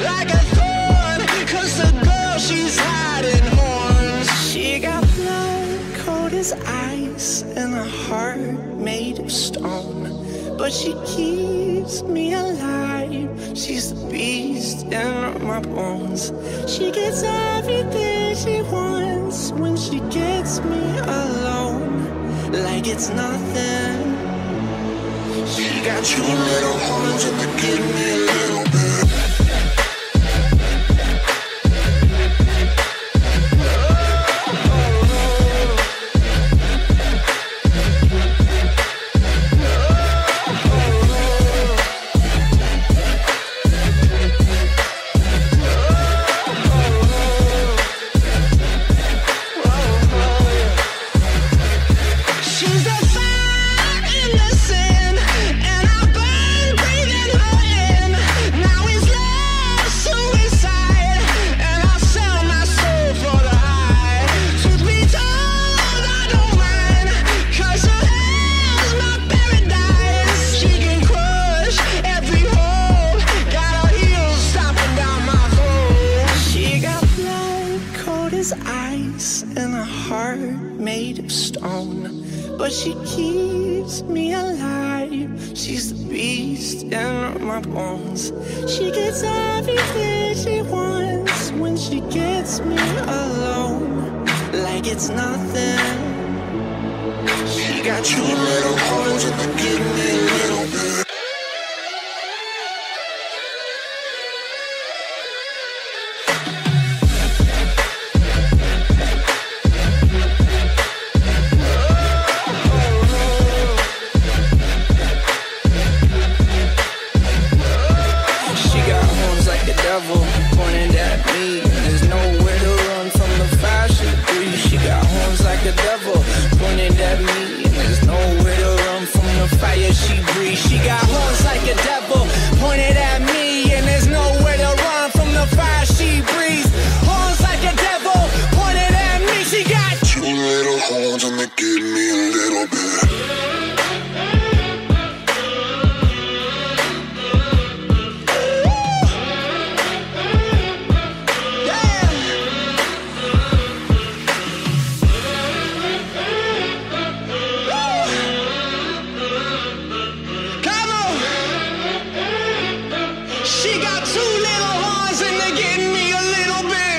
like a thorn, 'cause the girl she's hiding horns. She got blood cold as ice and a heart made of stone, but she keeps me alive. She's the beast in my bones. She gets everything she wants when she gets me alone, like it's nothing. She got two little horns and they give me a little bit. Ice and a heart made of stone, but she keeps me alive. She's the beast in my bones. She gets everything she wants when she gets me alone, like it's nothing. She got two little horns and they give me a little bit. Pointed at me, there's nowhere to run from the fire she breathes. She got horns like the devil, pointed at me, and there's nowhere to run from the fire she breathes. She got horns like a devil, pointed at me, and there's nowhere to run from the fire she breathes. Horns like a devil, pointed at me. She got two little horns and they give me a little bit. She got two little horns and they give me a little bit.